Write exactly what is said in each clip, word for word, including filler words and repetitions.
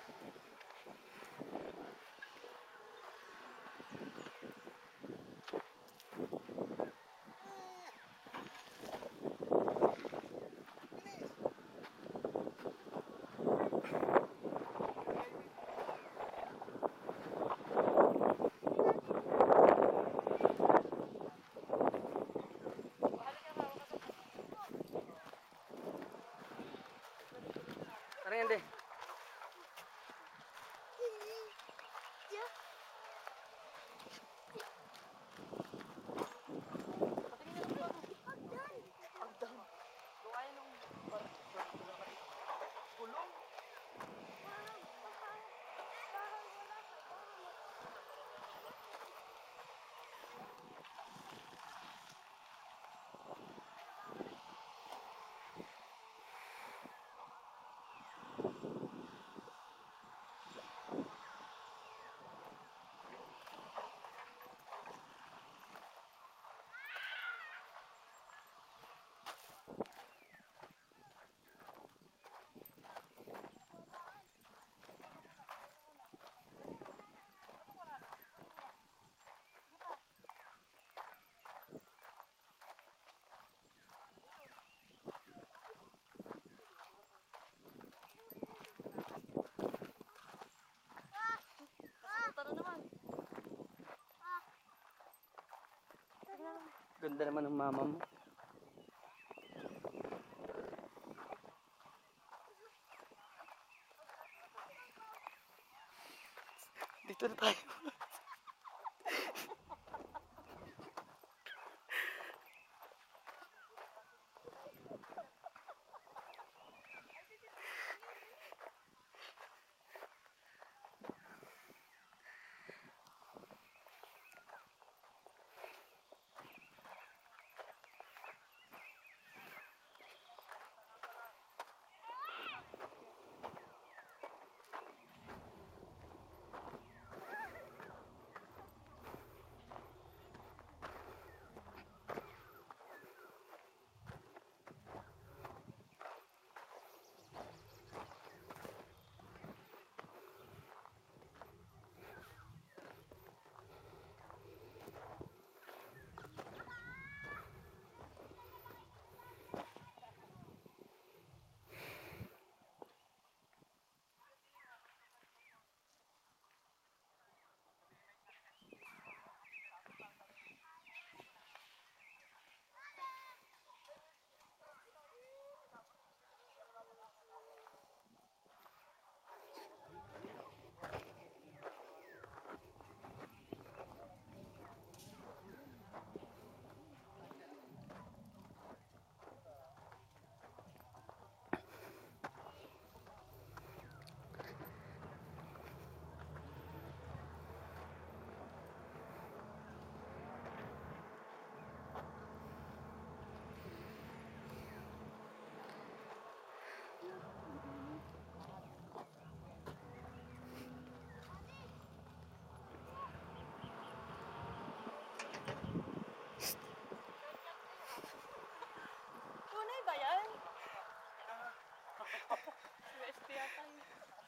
Tara yan, de. Ganda naman ng mama mo. Dito na tayo. Tunay ba yan? U S P yata yun.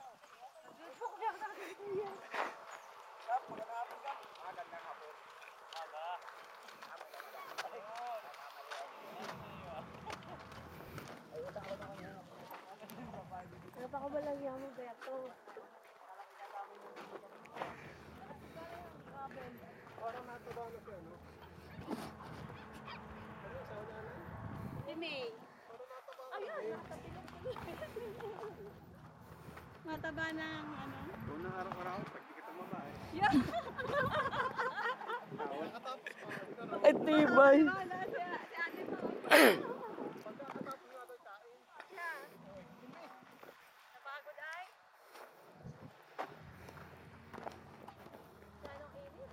Ano pa ko ba lang yaman kaya to? Parang nataba na siya, no? Ano, sa una na? Si May. Ayun, mataba ng ano? Unang araw-araw, pag di kita mabahay. Yeah. Nakatapos pa. Ay, tibay. Wala si, si ate mo. Pagkakatapos nga tayo kain. Yeah. Napagod ay? Ganong init?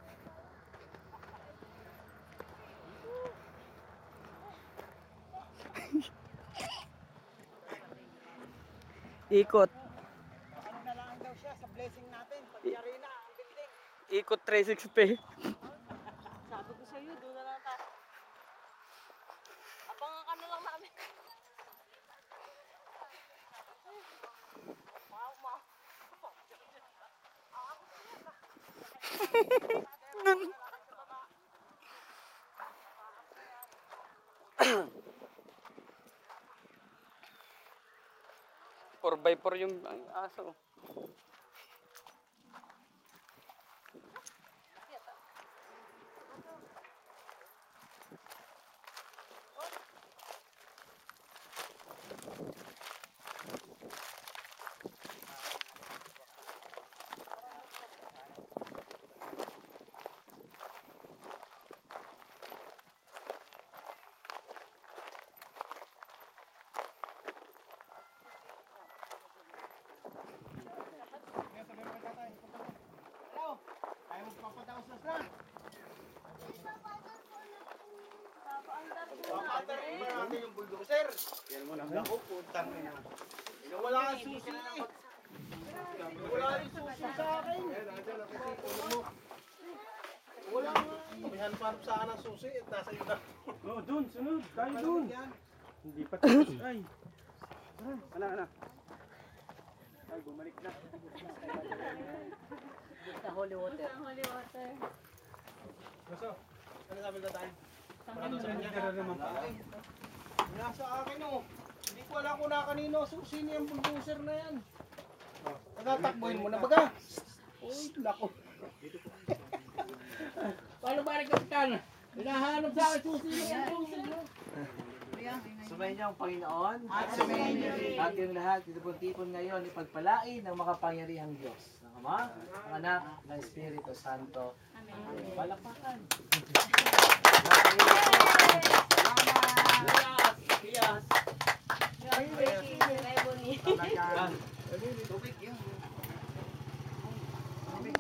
Ikot. Ano na lang daw siya sa blessing natin. Pagyari na ang building. Ikot three sixty. Sabi ko sa'yo, doon na lang tayo. Abangan ka na lang namin. Wow, wow. four by four yung ang aso. Hello? Tayo magpapadausas na. Papatar mo ba natin yung bulldozer? Yan mo na. Naku, putang ina. Wala ang susi eh. Wala yung susi sa akin. Wala nga eh. May hanparap sa akin ang susi at nasa iyo na. Oh, dun, sunod. Tayo dun. Yan. Hindi pa tapos. Ay. Tara, ala, ala. Ay, bumalik na. Sa holy water. Gusto? Ano sabi na tayo? Para doon sa kanya. Tara naman pala. Nasa akin oh. Hindi ko alam kung na kanino susi niya yung bulldozer na yan. Natatakbuhin mo na baga. Uy, lako. Paano ba rin kapitan? Hinahanap sa akin susi niya yung bulldozer. Sumayin niyo ang Panginoon At sumayin niyo rin. at yung lahat titipon-tipon ngayon ipagpalain ng makapangyarihang Diyos ng Ama, ng Anak, ng Espiritu Santo. Amen. Palakpakan. Yes. Yes. Tubig yun.